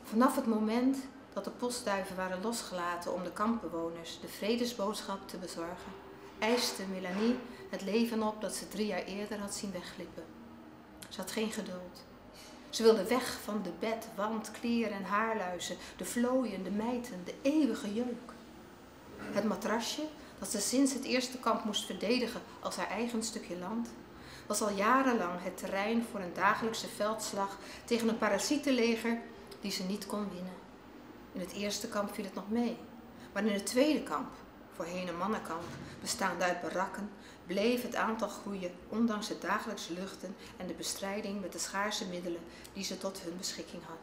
Vanaf het moment dat de postduiven waren losgelaten om de kampbewoners de vredesboodschap te bezorgen, eiste Melanie het leven op dat ze 3 jaar eerder had zien wegglippen. Ze had geen geduld. Ze wilde weg van de bed, wand, kleren en haarluizen, de vlooien, de mijten, de eeuwige jeuk. Het matrasje, dat ze sinds het eerste kamp moest verdedigen als haar eigen stukje land, was al jarenlang het terrein voor een dagelijkse veldslag tegen een parasietenleger die ze niet kon winnen. In het eerste kamp viel het nog mee, maar in het tweede kamp, voorheen een mannenkamp, bestaande uit barakken, bleef het aantal groeien ondanks het dagelijkse luchten en de bestrijding met de schaarse middelen die ze tot hun beschikking hadden.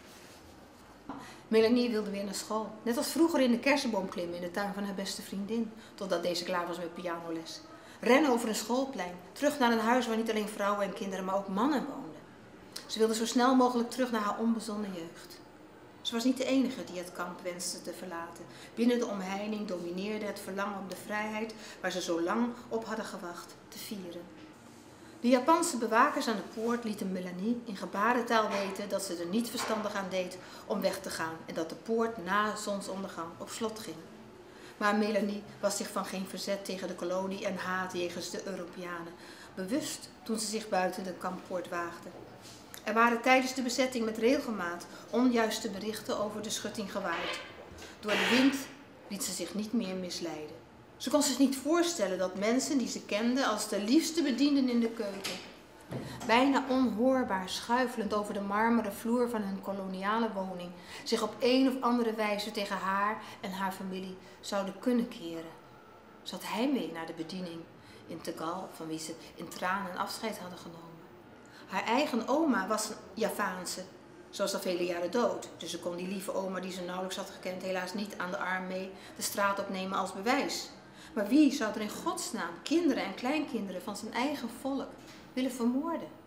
Melanie wilde weer naar school, net als vroeger in de kersenboom klimmen in de tuin van haar beste vriendin, totdat deze klaar was met pianoles. Rennen over een schoolplein, terug naar een huis waar niet alleen vrouwen en kinderen, maar ook mannen woonden. Ze wilde zo snel mogelijk terug naar haar onbezonnen jeugd. Ze was niet de enige die het kamp wenste te verlaten. Binnen de omheining domineerde het verlangen om de vrijheid waar ze zo lang op hadden gewacht te vieren. De Japanse bewakers aan de poort lieten Melanie in gebarentaal weten dat ze er niet verstandig aan deed om weg te gaan en dat de poort na zonsondergang op slot ging. Maar Melanie was zich van geen verzet tegen de kolonie en haat jegens de Europeanen bewust toen ze zich buiten de kamppoort waagde. Er waren tijdens de bezetting met regelmaat onjuiste berichten over de schutting gewaaid. Door de wind liet ze zich niet meer misleiden. Ze kon zich niet voorstellen dat mensen die ze kende als de liefste bedienden in de keuken, bijna onhoorbaar schuifelend over de marmeren vloer van hun koloniale woning, zich op een of andere wijze tegen haar en haar familie zouden kunnen keren. Ze had heimwee naar de bediening in Tegal, van wie ze in tranen afscheid hadden genomen. Haar eigen oma was een Javaanse. Ze was al vele jaren dood, dus ze kon die lieve oma die ze nauwelijks had gekend helaas niet aan de arm mee de straat opnemen als bewijs. Maar wie zou er in godsnaam kinderen en kleinkinderen van zijn eigen volk willen vermoorden?